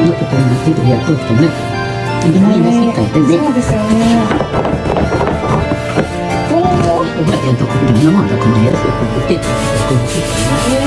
このことになっててやっとくとね。みんな世界でね。 そうですよね。 おばあちゃんとこんなもんだこのやつをこうやって。